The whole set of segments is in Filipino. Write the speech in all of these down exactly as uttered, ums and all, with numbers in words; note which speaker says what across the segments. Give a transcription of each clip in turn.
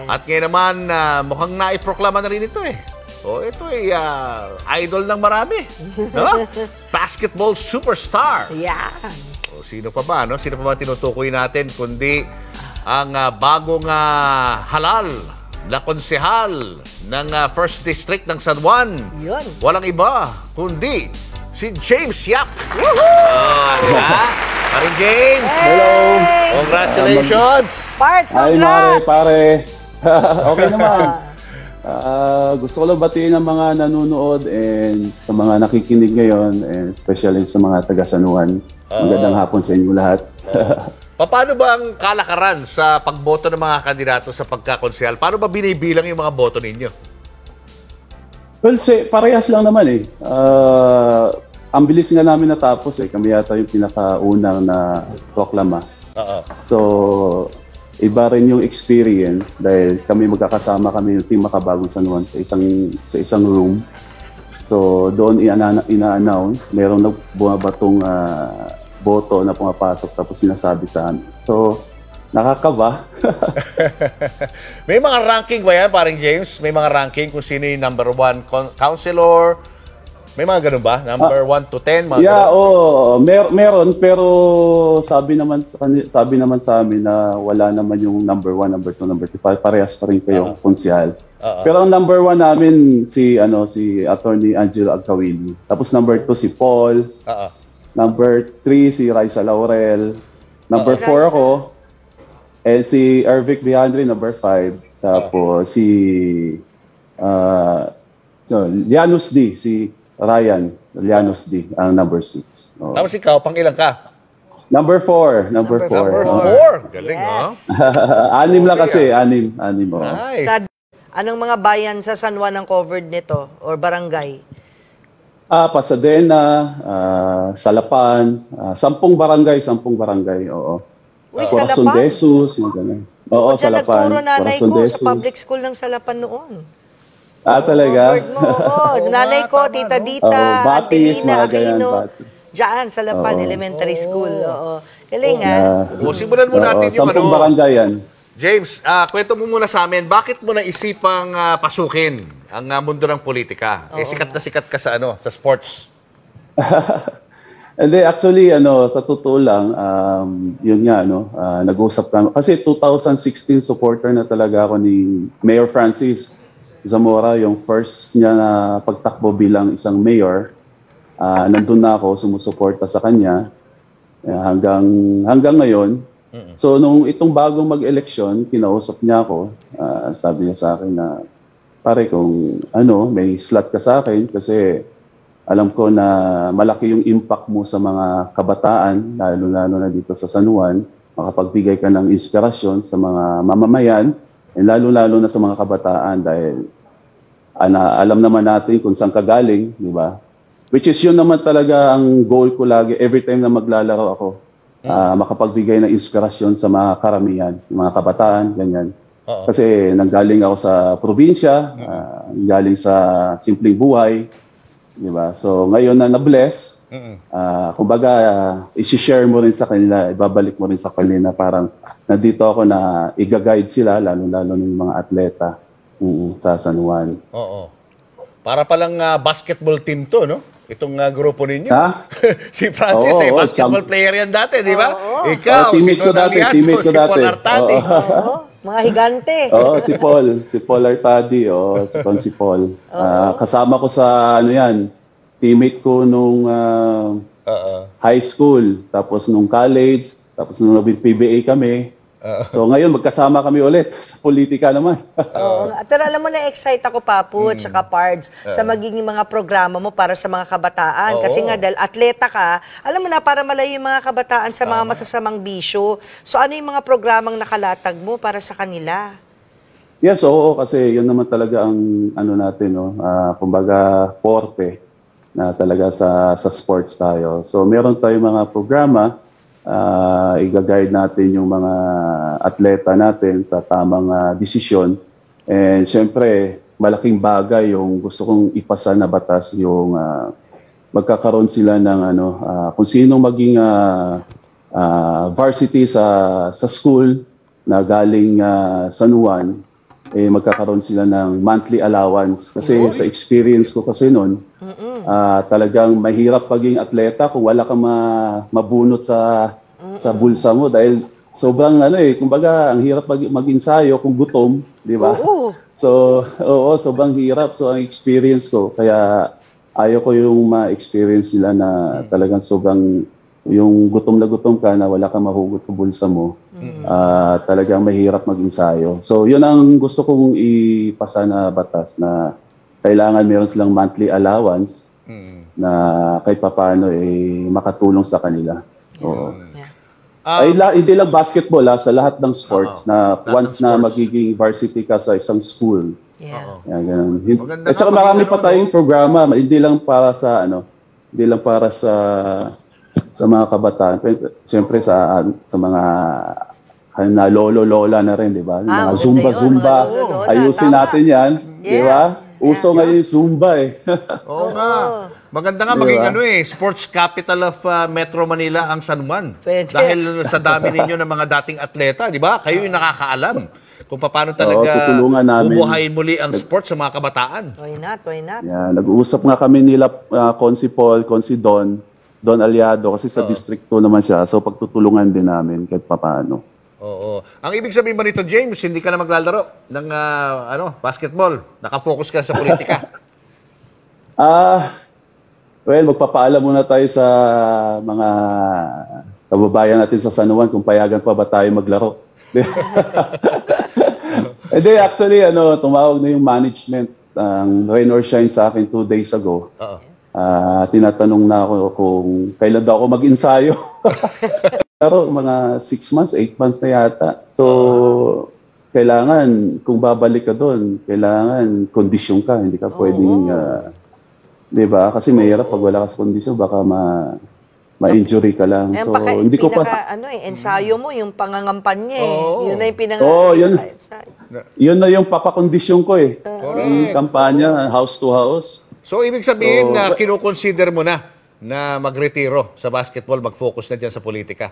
Speaker 1: At ngayon naman, uh, mukhang naiproklama na rin ito eh. O, ito ay uh, idol ng marami. No? Basketball superstar.
Speaker 2: Yeah.
Speaker 1: O, sino pa ba? No? Sino pa ba tinutukoy natin? Kundi ang uh, bagong uh, halal na konsehal ng uh, First District ng San Juan.
Speaker 2: Yun.
Speaker 1: Walang iba, kundi si James Yap. Oh, diba? Paring James.
Speaker 2: Hey!
Speaker 3: Hello.
Speaker 1: Congratulations.
Speaker 2: Parts,
Speaker 3: Hi,
Speaker 2: congrats.
Speaker 3: Mare, pare. Okay naman. Uh, gusto ko lang batiin ang mga nanonood and sa mga nakikinig ngayon, and especially sa mga taga-Sanuan. Magandang hapon sa inyo lahat.
Speaker 1: Paano ba ang kalakaran sa pagboto ng mga kandidato sa pagkakonsehal? Paano ba binibilang yung mga boto ninyo?
Speaker 3: Well, si, parehas lang naman eh. Uh, ang bilis nga namin natapos eh. Kami yata yung pinakaunang na proklama.
Speaker 1: Oo.
Speaker 3: So, iba rin yung experience dahil kami magkakasama kami yung Team Makabagong San Juan sa isang, sa isang room. So, doon ina-announce, mayroong nagbumabatong uh, boto na pumapasok tapos sinasabi sa amin. So, nakakaba.
Speaker 1: May mga ranking ba yan, paring James? May mga ranking kung sino yung number one counselor? May mga ganun ba? Number one to ten? Mga
Speaker 3: Yeah,
Speaker 1: ganun?
Speaker 3: oh, mer meron pero sabi naman sabi naman sa amin na wala naman yung number one, number two, number three. Parehas pa rin kayong uh-huh. konsyal. Uh-huh. Pero ang number one namin si ano si Attorney Angelo Agcawili. Tapos number two si Paul.
Speaker 1: Uh-huh.
Speaker 3: Number three si Raisa Laurel. Number uh-huh. four ako. And si Ervic Bihandre, number five. Tapos uh-huh. si uh, so, Lianus D, si Ryan, Lianos D, ang number six. Oh.
Speaker 1: Tapos ikaw, pang ilang ka?
Speaker 3: Number four. Number, number four.
Speaker 1: Number
Speaker 3: oh.
Speaker 1: four. Galing, yes.
Speaker 3: ha? Anim lang kasi. Anim. Anim, oh.
Speaker 1: Nice.
Speaker 2: Sa, anong mga bayan sa San Juan ang covered nito? Or barangay?
Speaker 3: Ah, Pasadena, uh, Salapan, uh, sampung barangay, sampung barangay, oo.
Speaker 2: Uy,
Speaker 3: uh, Corazon
Speaker 2: Salapan?
Speaker 3: de Jesus, mga ganun. Oo,
Speaker 2: Diyan
Speaker 3: Salapan.
Speaker 2: nagturo nanay
Speaker 3: Corazon
Speaker 2: ko
Speaker 3: de
Speaker 2: sa public school ng Salapan noon.
Speaker 3: Ah, talaga?
Speaker 2: Covered mo, oo. Nanay ko, Tita Dita,
Speaker 3: oh, Batis,
Speaker 2: Angelina,
Speaker 3: mga ganyan,
Speaker 2: Aquino.
Speaker 3: Batis.
Speaker 2: Diyan, Salapan
Speaker 3: Oo.
Speaker 2: Elementary School. Oo. Galing,
Speaker 3: Oh,
Speaker 2: ha?
Speaker 3: yeah.
Speaker 1: O, simulan mo natin
Speaker 3: Oo,
Speaker 1: yung
Speaker 3: sampung
Speaker 1: ano.
Speaker 3: barangay yan.
Speaker 1: James, uh, kwento mo muna sa amin, bakit mo naisipang uh, pasukin ang uh, mundo ng politika? Eh, sikat na sikat ka sa ano, sa sports.
Speaker 3: Hindi, actually, ano, sa totoo lang, um, yun nga, ano, uh, nag-usap kami. Kasi two thousand sixteen supporter na talaga ako ni Mayor Francis Zamora, yung first niya na pagtakbo bilang isang mayor. Uh, nandun na ako, sumusuporta sa kanya uh, hanggang hanggang ngayon. So, nung itong bagong mag-eleksyon, kinausap niya ako, uh, sabi niya sa akin na, pare, kung ano, may slot ka sa akin kasi alam ko na malaki yung impact mo sa mga kabataan, lalo-lalo na dito sa San Juan, makapagbigay ka ng inspirasyon sa mga mamamayan, and lalo-lalo na sa mga kabataan dahil ana, alam naman natin kung saan ka galing, di ba? Which is yun naman talaga ang goal ko lagi, every time na maglalaro ako, uh, makapagbigay ng inspirasyon sa mga karamihan, mga kabataan, ganyan. Uh-oh. Kasi nanggaling ako sa probinsya, uh, galing sa simpleng buhay, di ba? So ngayon na na-bless, uh, kumbaga uh, i-share mo rin sa kanila, ibabalik mo rin sa kanila na parang nandito ako na i-guide sila, lalo-lalo ng mga atleta uh, sa San Juan.
Speaker 1: Oo. Para palang uh, basketball team to, no? Itong uh, grupo ninyo.
Speaker 3: Ha?
Speaker 1: Si Francis,
Speaker 3: Oo,
Speaker 1: eh,
Speaker 3: oo,
Speaker 1: basketball
Speaker 3: champ-
Speaker 1: player yan dati, di ba?
Speaker 2: Oo.
Speaker 1: Ikaw,
Speaker 3: Oh, teammate
Speaker 1: si
Speaker 3: ko dati,
Speaker 1: Donaliato,
Speaker 3: teammate ko
Speaker 1: si
Speaker 3: dati.
Speaker 1: Paul Artadi.
Speaker 3: Oo.
Speaker 2: Oo. Mga higante.
Speaker 3: Oo, si Paul. Si Paul Artadi. Oo, si Paul. Si Paul. Uh, kasama ko sa, ano yan, teammate ko nung uh,
Speaker 1: Uh-uh.
Speaker 3: high school, tapos nung college, tapos nung nag-P B A kami. Uh-uh. So ngayon, magkasama kami ulit sa politika naman.
Speaker 2: Oo. Pero alam mo, na-excite ako, Papu, at saka Pards, sa magiging mga programa mo para sa mga kabataan.
Speaker 1: Oo.
Speaker 2: Kasi nga, dahil atleta ka, alam mo na, para malayo yung mga kabataan sa mga masasamang bisyo. So ano yung mga programang nakalatag mo para sa kanila?
Speaker 3: Yes, oo, kasi yun naman talaga ang ano natin, no? Uh, kumbaga, forte na talaga sa sa sports tayo. So meron tayong mga programa, uh, i-guide natin yung mga atleta natin sa tamang uh, desisyon. And syempre, malaking bagay yung gusto kong ipasa na batas, yung uh, magkakaroon sila ng ano, uh, kung sino maging uh, uh, varsity sa sa school na galing uh, San Juan, eh magkakaroon sila ng monthly allowance. Kasi sa experience ko kasi noon, ah, talagang mahirap paging atleta kung wala kang ma- mabunot sa sa bulsa mo dahil sobrang ano eh, kumbaga ang hirap mag- mag-ensayo kung gutom, di ba?
Speaker 2: Oo.
Speaker 3: So, oo, sobrang hirap. So, ang experience ko, kaya ayaw ko yung ma-experience nila na talagang sobrang yung gutom na gutom ka na wala kang mahugot sa bulsa mo, ah, talagang mahirap mag-ensayo. So, yun ang gusto kong ipasa na batas na kailangan meron silang monthly allowance na kahit papaano eh, makatulong sa kanila. Oo.
Speaker 2: Yeah.
Speaker 3: Ay, la, hindi lang basketball ha, sa lahat ng sports
Speaker 1: Oo.
Speaker 3: na
Speaker 1: Lahat
Speaker 3: once
Speaker 1: ng
Speaker 3: na
Speaker 1: sports.
Speaker 3: magiging varsity ka sa isang school.
Speaker 2: Yeah.
Speaker 3: Yan, ganun. Hin-
Speaker 1: Maganda
Speaker 3: At saka
Speaker 1: nga,
Speaker 3: marami
Speaker 1: maganda,
Speaker 3: pa tayong
Speaker 1: no?
Speaker 3: programa, hindi lang para sa ano, hindi lang para sa sa mga kabataan, pero siyempre sa sa mga na lolo lola na rin, di ba? Yung
Speaker 2: Ah,
Speaker 3: mga
Speaker 2: maganda
Speaker 3: zumba
Speaker 2: yun,
Speaker 3: zumba.
Speaker 2: mga lolo-lola,
Speaker 3: Ayusin
Speaker 2: tama.
Speaker 3: natin 'yan, di
Speaker 2: Yeah.
Speaker 3: ba? Uso ngayon yung zumba eh.
Speaker 1: Oo nga. Maganda nga
Speaker 3: Di
Speaker 1: maging
Speaker 3: ba?
Speaker 1: ano eh, sports capital of uh, Metro Manila ang San Juan.
Speaker 2: Pwede.
Speaker 1: Dahil sa dami ninyo ng mga dating atleta, di ba? Kayo yung nakakaalam kung paano talaga
Speaker 3: tutulungan namin.
Speaker 1: bubuhayin muli ang sports sa mga kabataan.
Speaker 2: Why not? Why not?
Speaker 3: Yan, nag-uusap nga kami nila uh, Consi Paul, Consi Don, Don Aliado kasi sa District two naman siya. So pagtutulungan din namin kahit papaano.
Speaker 1: Oo. Ang ibig sabihin ba nito, James, hindi ka na maglalaro ng ah, ano, basketball. Nakafocus ka sa politika.
Speaker 3: Ah, well, magpapaalam muna tayo sa mga kababayan natin sa San Juan kung payagan pa ba tayo maglaro. Hindi, actually, ano, tumawag na yung management ng Rain or Shine sa akin two days ago.
Speaker 1: Oo.
Speaker 3: Ah, tinatanong na ako kung kailan daw ako mag-ensayo. Pero mga six months, eight months na yata. So, kailangan, kung babalik ka doon, kailangan kondisyon ka. Hindi ka pwedeng, ah, di ba? Kasi mahirap pag wala ka sa kondisyon, baka ma, ma-injury ka lang.
Speaker 2: Ayan,
Speaker 3: So,
Speaker 2: paka,
Speaker 3: hindi ko
Speaker 2: pinaka,
Speaker 3: pa,
Speaker 2: ano eh, ensayo mo, yung pangangampanya eh.
Speaker 1: Oo.
Speaker 2: Yun na yung pinaka,
Speaker 3: Oo, yun.
Speaker 2: pinaka-ensayo.
Speaker 3: yun na yung papakondisyon ko eh.
Speaker 1: Correct.
Speaker 3: Yung kampanya, house to house.
Speaker 1: So, ibig sabihin
Speaker 3: So,
Speaker 1: na kinukonsider mo na na magretiro sa basketball, mag-focus na dyan sa politika.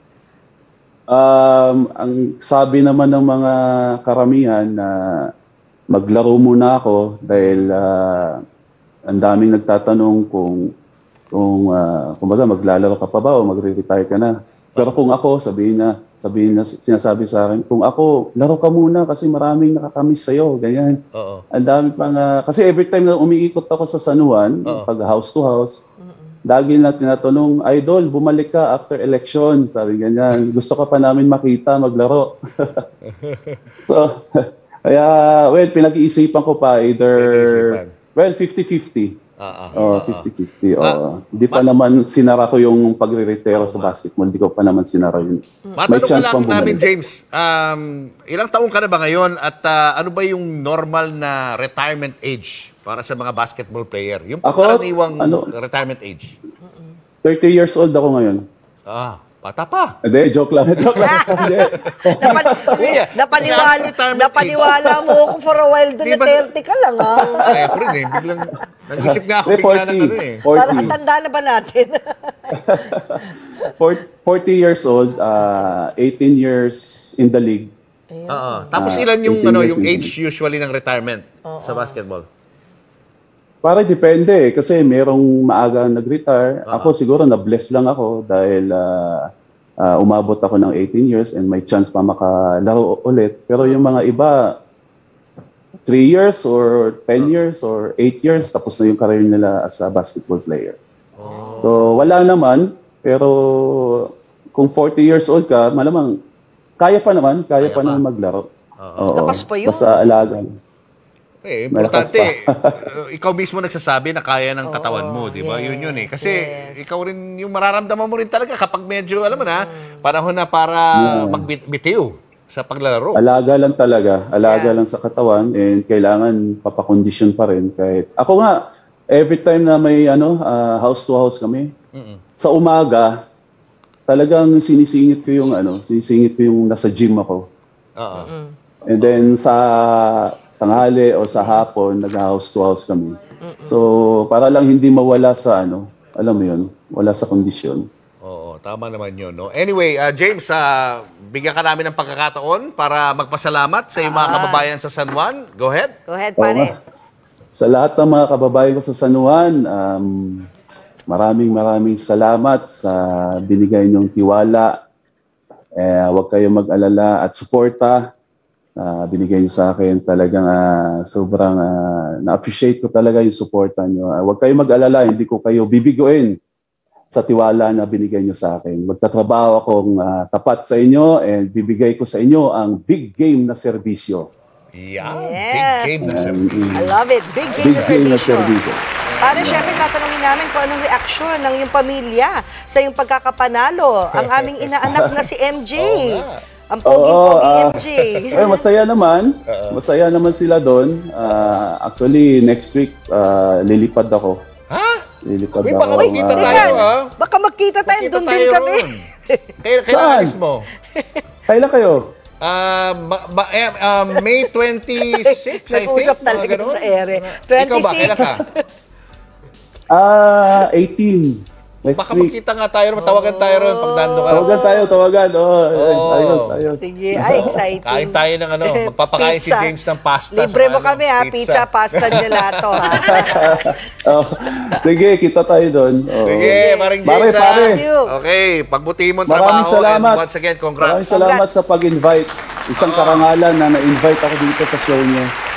Speaker 3: Um, ang sabi naman ng mga karamihan na maglaro muna ako dahil ah, ang daming nagtatanong kung kung uh, kumbaga maglalaro ka pa ba o magre-retire ka na. Pero kung ako, sabihin na, sabihin na sinasabi sa akin, kung ako, laro ka muna kasi maraming nakakamiss sa'yo, ganyan.
Speaker 1: Oo.
Speaker 3: Ang dami pang, ah, kasi every time na umiikot ako sa San Juan,
Speaker 1: Oo.
Speaker 3: pag house to house, lagi na tinatanong, Idol, bumalik ka after election. Sabi ganyan, gusto ka pa namin makita, maglaro. So, kaya, well, pinag-iisipan ko pa either,
Speaker 1: Pinag-iisipan.
Speaker 3: well, fifty-fifty.
Speaker 1: Ah, ah,
Speaker 3: Oh,
Speaker 1: ah, ah.
Speaker 3: fifty-fifty.
Speaker 1: Ah,
Speaker 3: Oh, hindi pa naman sinara ko yung pagre-retiro sa basketball. Hindi ko pa naman sinara yun. May
Speaker 1: Matanong ka
Speaker 3: chance
Speaker 1: lang
Speaker 3: pang
Speaker 1: namin,
Speaker 3: bumalik.
Speaker 1: James, um, ilang taong ka na ba ngayon at ah, ano ba yung normal na retirement age para sa mga basketball player? Yung
Speaker 3: Ako,
Speaker 1: pangkaraniwang
Speaker 3: ano?
Speaker 1: retirement age.
Speaker 3: thirty years old ako ngayon.
Speaker 1: Ah, bata pa.
Speaker 3: Hindi, joke lang. Joke lang. Hindi.
Speaker 2: Napan,
Speaker 1: Yeah.
Speaker 2: napaniwala,
Speaker 1: Retirement
Speaker 2: napaniwala mo ako for a while doon
Speaker 1: Di
Speaker 2: na
Speaker 1: ba-
Speaker 2: thirty ka lang ah.
Speaker 1: Ay, ako rin eh. Biglang, nag-isip nga ako
Speaker 3: Hindi,
Speaker 1: bigla ng
Speaker 3: forty.
Speaker 1: ano eh.
Speaker 3: forty.
Speaker 2: Parang ang tanda na ba natin?
Speaker 3: For- forty years old, uh, eighteen years in the league.
Speaker 1: Oo. Tapos
Speaker 3: Ah,
Speaker 1: ilan yung
Speaker 3: eighteen
Speaker 1: ano
Speaker 3: years
Speaker 1: yung
Speaker 3: in the
Speaker 1: age usually ng retirement sa basketball?
Speaker 3: Para depende eh, kasi merong maaga nag-retire. Ako siguro na-bless lang ako dahil ah, ah, umabot ako ng eighteen years and may chance pa makalaro ulit. Pero yung mga iba, three years or ten years or eight years, tapos na yung career nila as a basketball player. So wala naman, pero kung forty years old ka, malamang kaya pa naman, kaya, pa, naman maglaro. Oo.
Speaker 2: Lakas pa yun.
Speaker 3: Basta alaga.
Speaker 1: Eh,
Speaker 3: Malakas
Speaker 1: importante, uh, ikaw mismo nagsasabi na kaya ng katawan mo, di ba? Yun yun eh.
Speaker 2: yes,
Speaker 1: Kasi
Speaker 2: yes.
Speaker 1: ikaw rin, yung mararamdaman mo rin talaga kapag medyo, alam mo na, panahon na para magbitiw sa paglalaro.
Speaker 3: Alaga lang talaga. Alaga
Speaker 2: Yeah.
Speaker 3: lang sa katawan and kailangan papakondisyon pa rin. Kahit, ako nga, every time na may ano, ah, house to house kami, sa umaga, talagang sinisingit ko yung ano, sinisingit ko yung nasa gym ako.
Speaker 1: Oo.
Speaker 3: And then sa tanghali o sa hapon, nag-house to house kami. So, para lang hindi mawala sa ano, alam mo yun, wala sa kondisyon.
Speaker 1: Oo. tama naman yun. No? Anyway, uh, James, uh, bigyan ka namin ng pagkakataon para magpasalamat sa iyong mga
Speaker 2: Ah.
Speaker 1: kababayan sa San Juan. Go ahead.
Speaker 2: Go ahead,
Speaker 3: Oo
Speaker 2: pare.
Speaker 3: nga. Sa lahat ng mga kababayan ko sa San Juan, um, maraming maraming salamat sa binigay niyong tiwala. Eh, huwag kayong mag-alala at suporta. Uh, binigay niyo sa akin talagang uh, sobrang uh, na-appreciate ko talaga yung suporta niyo. Uh, huwag kayong mag-alala, hindi ko kayo bibiguin sa tiwala na binigay niyo sa akin. Magtatrabaho akong uh, tapat sa inyo and bibigay ko sa inyo ang big game na serbisyo.
Speaker 1: Yeah,
Speaker 2: Yes.
Speaker 1: big game na sir.
Speaker 2: I love it. Big game
Speaker 3: Big
Speaker 2: na
Speaker 3: game na
Speaker 2: servisyo.
Speaker 3: serbisyo.
Speaker 2: Pare, syempre, tatanungin namin kung anong reaksyon ng iyong pamilya sa iyong pagkakapanalo. Ang aming inaanak na si M J.
Speaker 1: Oo nga.
Speaker 2: Ang pogi-pogi
Speaker 3: ah,
Speaker 2: M J.
Speaker 3: eh, masaya naman. Masaya naman sila doon. Ah, actually, next week, ah, lilipad ako.
Speaker 1: Ha?
Speaker 3: Lilipad
Speaker 1: Uy,
Speaker 3: ako.
Speaker 1: baka magkita
Speaker 3: ah,
Speaker 1: tayo, ah.
Speaker 2: Baka magkita tayo,
Speaker 1: Magkita
Speaker 2: doon din
Speaker 1: tayo
Speaker 2: kami.
Speaker 1: ron. Kailan, kailan
Speaker 3: Saan?
Speaker 1: alis mo?
Speaker 3: Kailan kayo?
Speaker 1: Ah, ba- ba- eh, ah, May twenty-six, I think.
Speaker 2: Nag-usap
Speaker 1: mga
Speaker 2: talaga
Speaker 1: ganun.
Speaker 2: sa ere.
Speaker 1: Ikaw ba,
Speaker 2: twenty-six.
Speaker 1: kailan ka?
Speaker 3: Ah, eighteen. Next
Speaker 1: Baka
Speaker 3: week.
Speaker 1: magkita nga tayo, matawagan tayo ron pag nando ka.
Speaker 3: Tawagan tayo, tawagan. Oh,
Speaker 1: Oo.
Speaker 3: ayos, ayos.
Speaker 2: Sige, ay, exciting.
Speaker 1: Kain tayo ng ano, magpapakain si
Speaker 2: Pizza.
Speaker 1: James ng pasta.
Speaker 2: Libre
Speaker 1: sa
Speaker 2: mo
Speaker 1: ano,
Speaker 2: kami ha, pizza, pasta, gelato ha.
Speaker 3: Oh, sige, kita tayo doon. Oh.
Speaker 1: Sige, maring
Speaker 3: Pare,
Speaker 1: James. ha?
Speaker 3: pare.
Speaker 2: Thank you.
Speaker 1: Okay, pagbutihin mo ang
Speaker 3: Maraming
Speaker 1: trabaho.
Speaker 3: salamat.
Speaker 1: And once again,
Speaker 3: Maraming
Speaker 1: congrats.
Speaker 3: salamat sa pag-invite. Isang karangalan na na-invite ako dito sa show niyo.